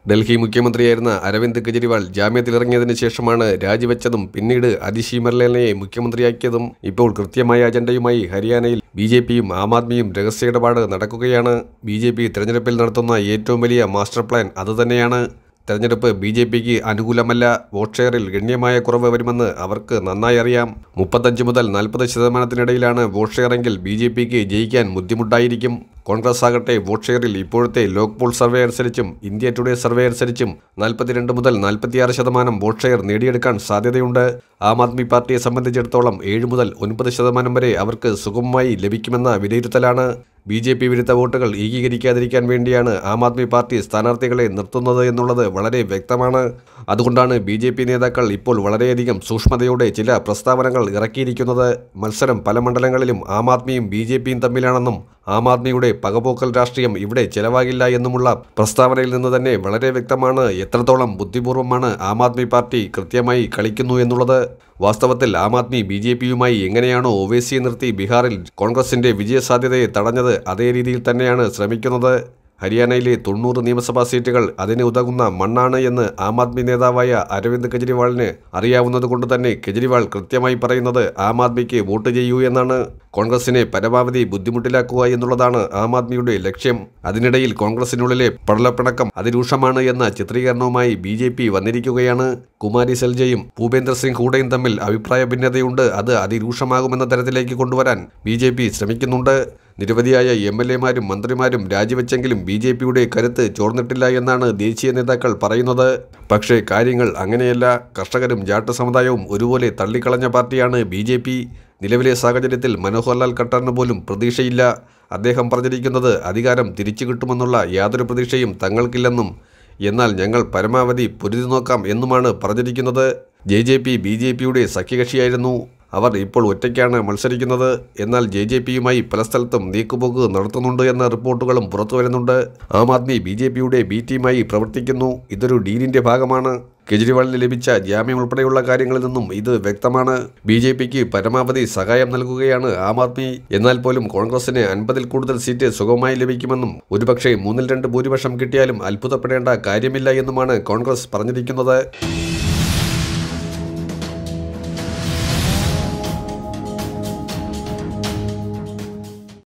ഡൽഹി മുഖ്യമന്ത്രിയായിരുന്ന അരവിന്ദ് കെജ്രിവാൾ ജാമ്യത്തിലിറങ്ങിയതിന് ശേഷമാണ് രാജിവെച്ചതും പിന്നീട് അതിശീമർലേനയെ മുഖ്യമന്ത്രിയാക്കിയതും. ഇപ്പോൾ കൃത്യമായ അജണ്ടയുമായി ഹരിയാനയിൽ ബിജെപിയും ആം ആദ്മിയും രഹസ്യ ഇടപാട് നടക്കുകയാണ്. ബിജെപി തെരഞ്ഞെടുപ്പിൽ നടത്തുന്ന ഏറ്റവും വലിയ മാസ്റ്റർ പ്ലാൻ അതുതന്നെയാണ്. തെരഞ്ഞെടുപ്പ് ബിജെപിക്ക് അനുകൂലമല്ല. വോട്ട് ഷെയറിൽ ഗണ്യമായ കുറവ് വരുമെന്ന് അവർക്ക് നന്നായി അറിയാം. 35 മുതൽ 40% വോട്ട് ഷെയറെങ്കിൽ ബിജെപിക്ക് ജയിക്കാൻ ബുദ്ധിമുട്ടായിരിക്കും. കോൺഗ്രസ് ആകട്ടെ വോട്ട് ഷെയറിൽ ഇപ്പോഴത്തെ ലോക്പോൾ സർവേ അനുസരിച്ചും ഇന്ത്യ ടുഡേ സർവേ അനുസരിച്ചും 42 മുതൽ 46% വോട്ട് ഷെയർ നേടിയെടുക്കാൻ സാധ്യതയുണ്ട്. ആം ആദ്മി പാർട്ടിയെ സംബന്ധിച്ചിടത്തോളം 7 മുതൽ 9% വരെ അവർക്ക് സുഗമമായി ലഭിക്കുമെന്ന വിലയിരുത്തലാണ്. ബിജെപി വിരുദ്ധ വോട്ടുകൾ ഏകീകരിക്കാതിരിക്കാൻ വേണ്ടിയാണ് ആം ആദ്മി പാർട്ടി സ്ഥാനാർത്ഥികളെ നിർത്തുന്നത് എന്നുള്ളത് വളരെ വ്യക്തമാണ്. അതുകൊണ്ടാണ് ബിജെപി നേതാക്കൾ ഇപ്പോൾ വളരെയധികം സൂക്ഷ്മതയോടെ ചില പ്രസ്താവനകൾ ഇറക്കിയിരിക്കുന്നത്. മത്സരം പല മണ്ഡലങ്ങളിലും ആം ആദ്മിയും ബിജെപിയും തമ്മിലാണെന്നും ആം ആദ്മിയുടെ പകപോക്കൽ രാഷ്ട്രീയം ഇവിടെ ചെലവാകില്ല എന്നുമുള്ള പ്രസ്താവനയിൽ നിന്ന് തന്നെ വളരെ വ്യക്തമാണ് എത്രത്തോളം ബുദ്ധിപൂർവ്വമാണ് ആം ആദ്മി പാർട്ടി കൃത്യമായി കളിക്കുന്നു എന്നുള്ളത്. വാസ്തവത്തിൽ ആം ആദ്മി ബിജെപിയുമായി എങ്ങനെയാണോ ഒവൈസിയെ നിർത്തി ബീഹാറിൽ കോൺഗ്രസിന്റെ വിജയസാധ്യതയെ തടഞ്ഞത്, അതേ രീതിയിൽ തന്നെയാണ് ശ്രമിക്കുന്നത്. ഹരിയാനയിലെ 90 നിയമസഭാ സീറ്റുകൾ അതിന് ഉതകുന്ന മണ്ണാണ് എന്ന് ആം ആദ്മി നേതാവായ അരവിന്ദ് കെജ്രിവാളിന് അറിയാവുന്നതുകൊണ്ട് തന്നെ കെജ്രിവാൾ കൃത്യമായി പറയുന്നത് ആം ആദ്മിക്ക് വോട്ട് ചെയ്യൂ എന്നാണ്. കോൺഗ്രസിനെ പരമാവധി ബുദ്ധിമുട്ടിലാക്കുക എന്നുള്ളതാണ് ആം ആദ്മിയുടെ ലക്ഷ്യം. അതിനിടയിൽ കോൺഗ്രസിനുള്ളിലെ പടലപ്പിണക്കം അതിരൂക്ഷമാണ് എന്ന ചിത്രീകരണവുമായി ബിജെപി വന്നിരിക്കുകയാണ്. കുമാരി സെൽജയും ഭൂപേന്ദർ സിംഗ് ഹൂഡയും തമ്മിൽ അഭിപ്രായ ഭിന്നതയുണ്ട്. അത് അതിരൂക്ഷമാകുമെന്ന തരത്തിലേക്ക് കൊണ്ടുവരാൻ ബിജെപി ശ്രമിക്കുന്നുണ്ട്. നിരവധിയായ MLA-മാരും മന്ത്രിമാരും രാജിവെച്ചെങ്കിലും ബിജെപിയുടെ കരുത്ത് ചോർന്നിട്ടില്ല എന്നാണ് ദേശീയ നേതാക്കൾ പറയുന്നത്. പക്ഷേ കാര്യങ്ങൾ അങ്ങനെയല്ല. കർഷകരും ജാട്ട് സമുദായവും ഒരുപോലെ തള്ളിക്കളഞ്ഞ പാർട്ടിയാണ് ബിജെപി. നിലവിലെ സാഹചര്യത്തിൽ മനോഹർലാൽ ഖട്ടറിന് പോലും പ്രതീക്ഷയില്ല. അദ്ദേഹം പറഞ്ഞിരിക്കുന്നത് അധികാരം തിരിച്ചു കിട്ടുമെന്നുള്ള യാതൊരു പ്രതീക്ഷയും തങ്ങൾക്കില്ലെന്നും എന്നാൽ ഞങ്ങൾ പരമാവധി പൊരുതി നോക്കാം എന്നുമാണ് പറഞ്ഞിരിക്കുന്നത്. JJP ബിജെപിയുടെ സഖ്യകക്ഷിയായിരുന്നു. അവർ ഇപ്പോൾ ഒറ്റയ്ക്കാണ് മത്സരിക്കുന്നത്. എന്നാൽ JJPയുമായി പല സ്ഥലത്തും നീക്കുപോക്ക് നടത്തുന്നുണ്ട് എന്ന റിപ്പോർട്ടുകളും പുറത്തു വരുന്നുണ്ട്. ആം ആദ്മി ബിജെപിയുടെ B ടീമായി പ്രവർത്തിക്കുന്നു. ഇതൊരു ഡീലിന്റെ ഭാഗമാണ്. കെജ്രിവാളിന് ലഭിച്ച ജാമ്യം ഉൾപ്പെടെയുള്ള കാര്യങ്ങളിൽ നിന്നും ഇത് വ്യക്തമാണ്. ബിജെപിക്ക് പരമാവധി സഹായം നൽകുകയാണ് ആം ആദ്മി. എന്നാൽ പോലും കോൺഗ്രസിന് 50-ൽ കൂടുതൽ സീറ്റ് സുഗമമായി ലഭിക്കുമെന്നും ഒരുപക്ഷെ 3-ൽ 2 ഭൂരിപക്ഷം കിട്ടിയാലും അത്ഭുതപ്പെടേണ്ട കാര്യമില്ല എന്നുമാണ് കോൺഗ്രസ് പറഞ്ഞിരിക്കുന്നത്.